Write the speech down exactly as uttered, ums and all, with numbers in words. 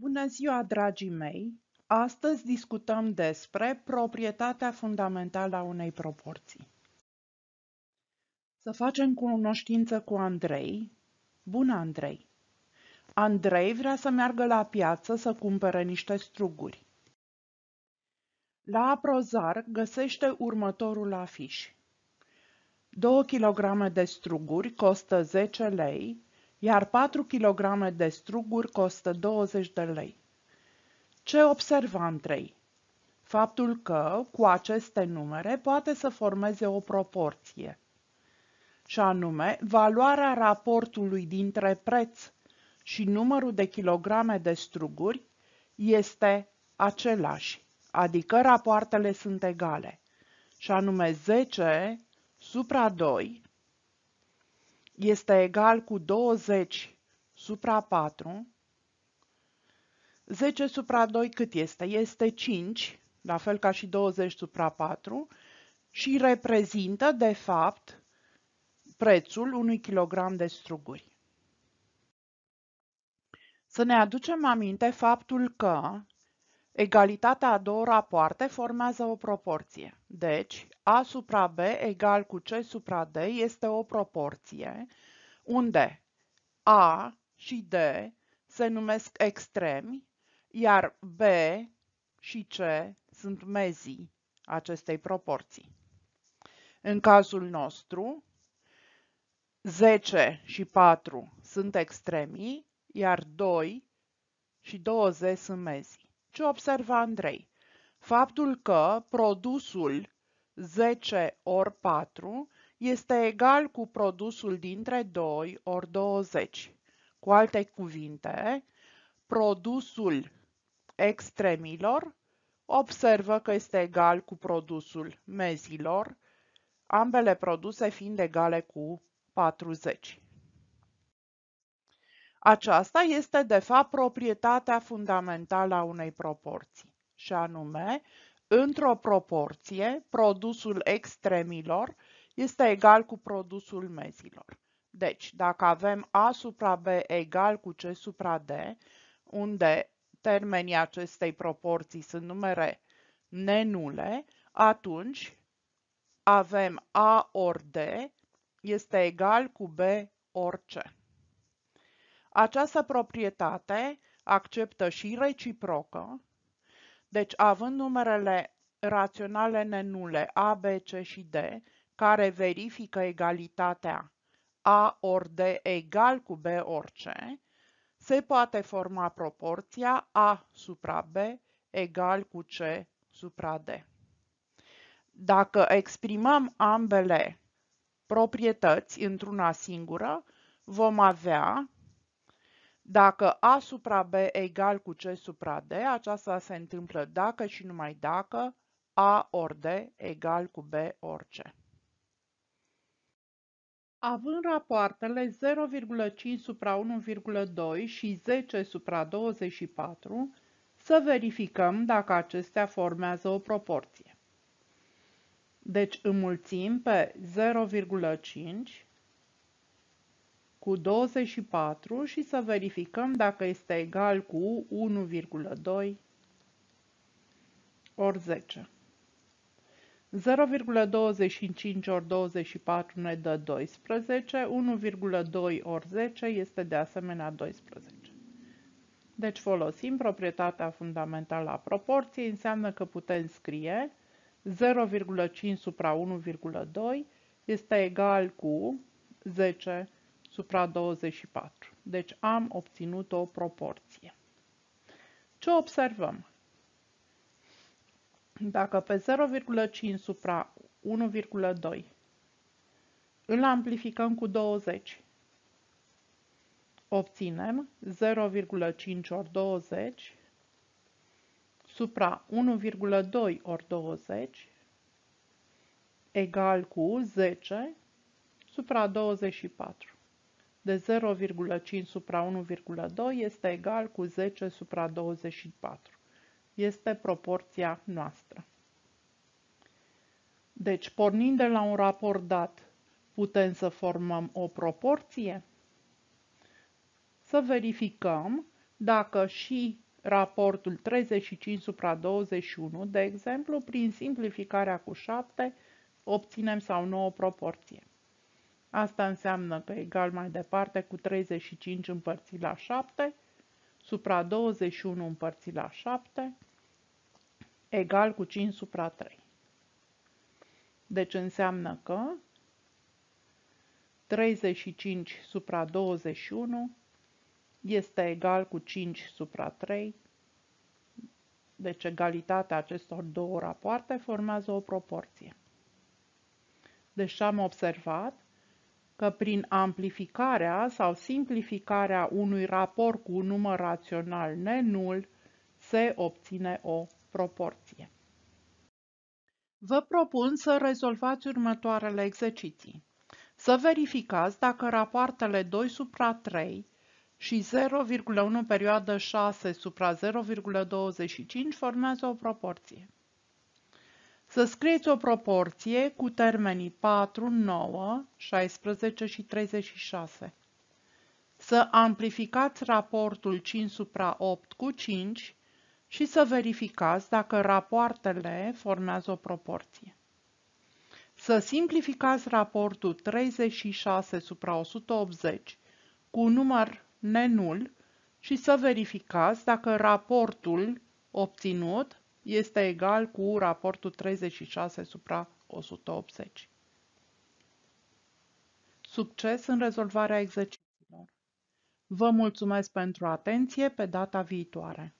Bună ziua, dragii mei! Astăzi discutăm despre proprietatea fundamentală a unei proporții. Să facem cunoștință cu Andrei. Bună, Andrei! Andrei vrea să meargă la piață să cumpere niște struguri. La Aprozar găsește următorul afiș. două kilograme de struguri costă zece lei, iar patru kilograme de struguri costă douăzeci de lei. Ce observă Andrei? Faptul că, cu aceste numere, poate să formeze o proporție, și anume, valoarea raportului dintre preț și numărul de kilograme de struguri este același, adică rapoartele sunt egale, și anume zece supra doi este egal cu douăzeci supra patru. zece supra doi cât este? Este cinci, la fel ca și douăzeci supra patru, și reprezintă, de fapt, prețul unui kilogram de struguri. Să ne aducem aminte faptul că egalitatea a două rapoarte formează o proporție. Deci, A supra B egal cu C supra D este o proporție unde A și D se numesc extremi, iar B și C sunt mezii acestei proporții. În cazul nostru, zece și patru sunt extremii, iar doi și douăzeci sunt mezii. Ce observă Andrei? Faptul că produsul zece ori patru este egal cu produsul dintre doi ori douăzeci. Cu alte cuvinte, produsul extremilor observă că este egal cu produsul mezilor, ambele produse fiind egale cu patruzeci. Aceasta este, de fapt, proprietatea fundamentală a unei proporții, și anume, într-o proporție, produsul extremilor este egal cu produsul mezilor. Deci, dacă avem A supra B egal cu C supra D, unde termenii acestei proporții sunt numere nenule, atunci avem A ori D este egal cu B ori C. Această proprietate acceptă și reciprocă, deci având numerele raționale nenule A, B, C și D, care verifică egalitatea A ori D egal cu B ori C, se poate forma proporția A supra B egal cu C supra D. Dacă exprimăm ambele proprietăți într-una singură, vom avea, dacă A supra B egal cu C supra D, aceasta se întâmplă dacă și numai dacă A ori D egal cu B ori C. Având rapoartele zero virgulă cinci supra unu virgulă doi și zece supra douăzeci și patru, să verificăm dacă acestea formează o proporție. Deci înmulțim pe zero virgulă cinci cu douăzeci și patru și să verificăm dacă este egal cu unu virgulă doi ori zece. zero virgulă douăzeci și cinci ori douăzeci și patru ne dă doisprezece, unu virgulă doi ori zece este de asemenea doisprezece. Deci folosim proprietatea fundamentală a proporției, înseamnă că putem scrie zero virgulă cinci supra unu virgulă doi este egal cu zece supra douăzeci și patru. Deci am obținut o proporție. Ce observăm? Dacă pe zero virgulă cinci supra unu virgulă doi îl amplificăm cu douăzeci, obținem zero virgulă cinci ori douăzeci supra unu virgulă doi ori douăzeci egal cu zece supra douăzeci și patru. De zero virgulă cinci supra unu virgulă doi este egal cu zece supra douăzeci și patru. Este proporția noastră. Deci, pornind de la un raport dat, putem să formăm o proporție? Să verificăm dacă și raportul treizeci și cinci supra douăzeci și unu, de exemplu, prin simplificarea cu șapte, obținem sau nu o proporție. Asta înseamnă că egal mai departe cu treizeci și cinci împărțit la șapte, supra douăzeci și unu împărțit la șapte, egal cu cinci supra trei. Deci înseamnă că treizeci și cinci supra douăzeci și unu este egal cu cinci supra trei. Deci egalitatea acestor două rapoarte formează o proporție. Deci am observat că prin amplificarea sau simplificarea unui raport cu un număr rațional nenul se obține o proporție. Vă propun să rezolvați următoarele exerciții. Să verificați dacă rapoartele doi supra trei și zero virgulă unu perioadă șase supra zero virgulă douăzeci și cinci formează o proporție. Să scrieți o proporție cu termenii patru, nouă, șaisprezece și treizeci și șase. Să amplificați raportul cinci supra opt cu cinci și să verificați dacă rapoartele formează o proporție. Să simplificați raportul treizeci și șase supra o sută optzeci cu un număr nenul și să verificați dacă raportul obținut este egal cu raportul treizeci și șase supra o sută optzeci. Succes în rezolvarea exercițiilor! Vă mulțumesc pentru atenție, pe data viitoare!